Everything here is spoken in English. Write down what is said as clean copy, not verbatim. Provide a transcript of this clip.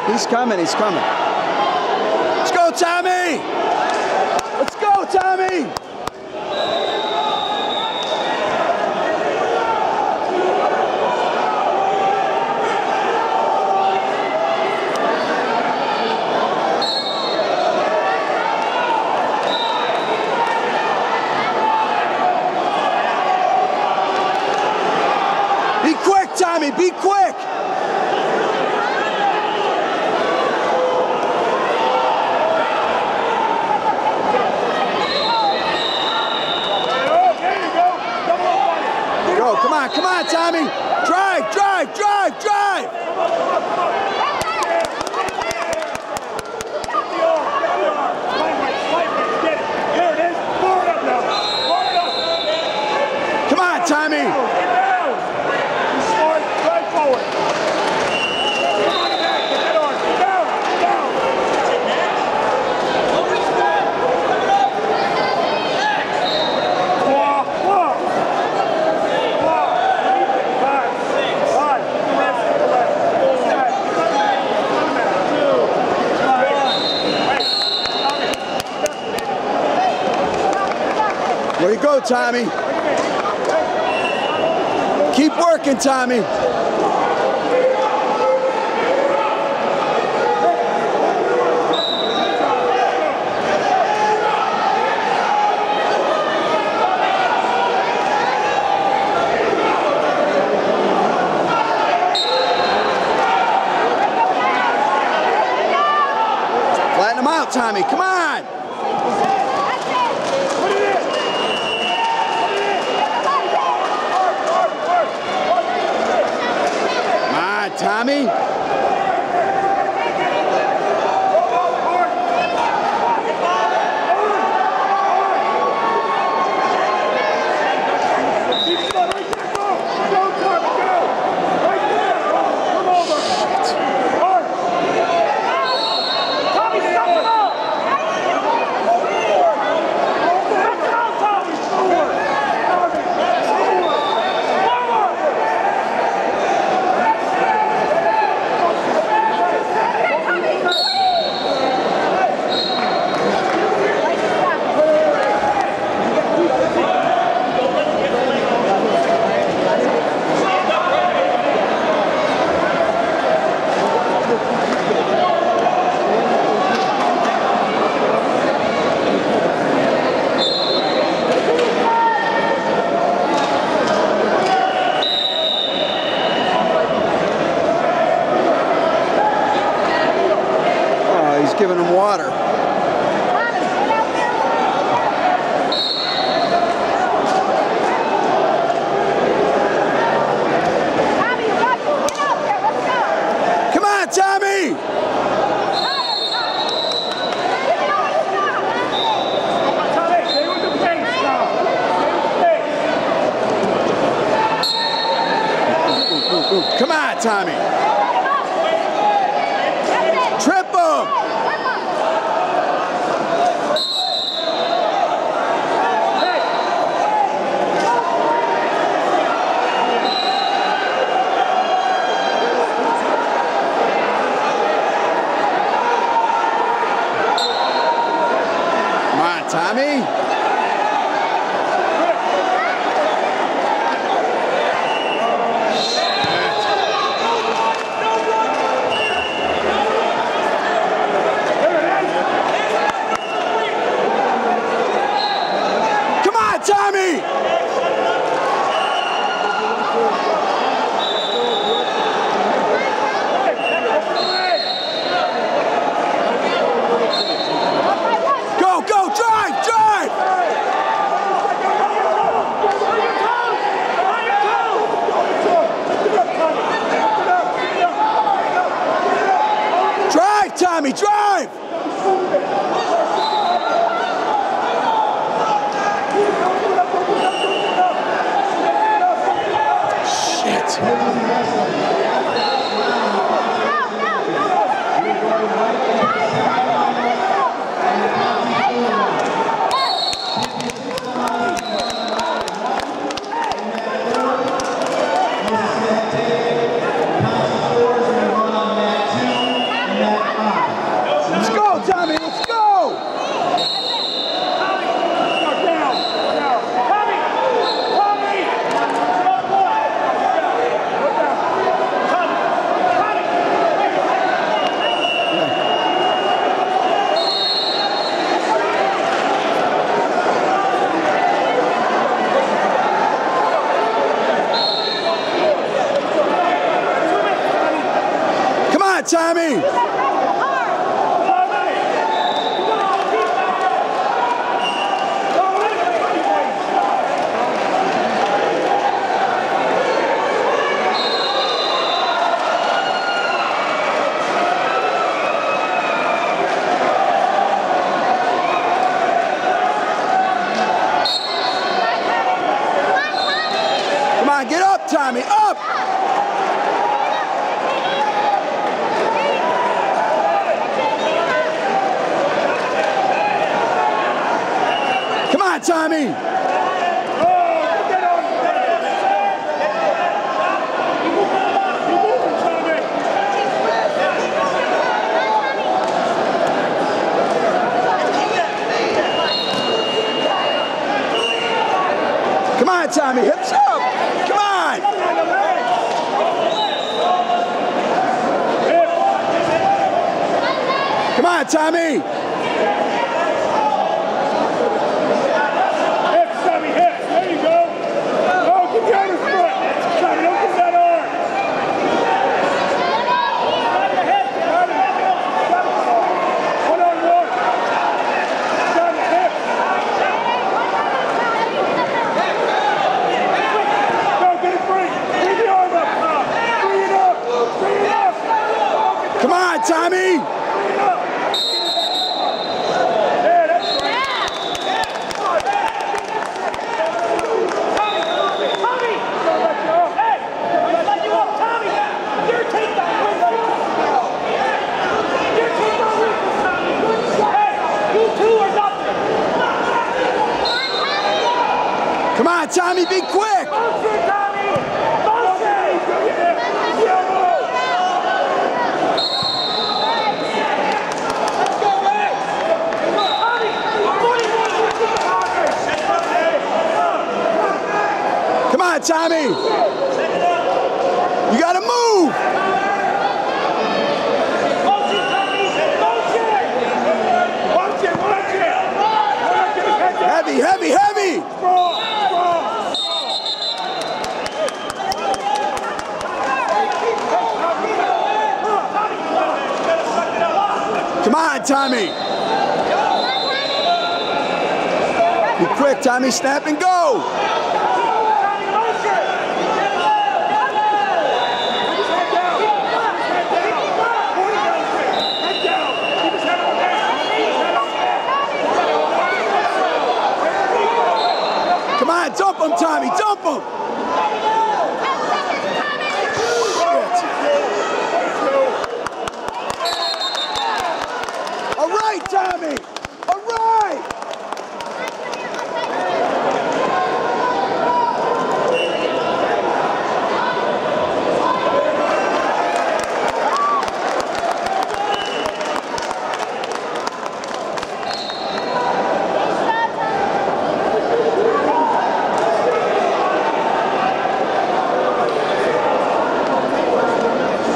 He's coming, he's coming. Let's go, Tommy! Let's go, Tommy! Be quick, Tommy, be quick! Come on, Tommy! Drive, drive, drive, drive! Come on, Tommy! Where you go, Tommy? Keep working, Tommy. Flatten him out, Tommy. Come on. Tommy? Giving him water. Come on, Tommy! Come on, Tommy! Trip him! Tommy? Come on, Tommy! Go, go, drive, drive! Drive, Tommy, drive! Tommy! Come on, get up, Tommy, up! Come on, Tommy! Come on, Tommy, hips up! Come on! Come on, Tommy! Hips, Tommy, hips. There you go. Oh, get the other foot. Tommy, don't get that arm. One on one. Tommy, hips. Go, get it free. Bring the arm up. Bring it up. Bring it up. Come on, Tommy! Bring it up. Yeah, that's right. Come on, Tommy, be quick! Come on, Tommy! You gotta move! Heavy, heavy, heavy! Come on, Tommy! Be quick, Tommy, snap and go!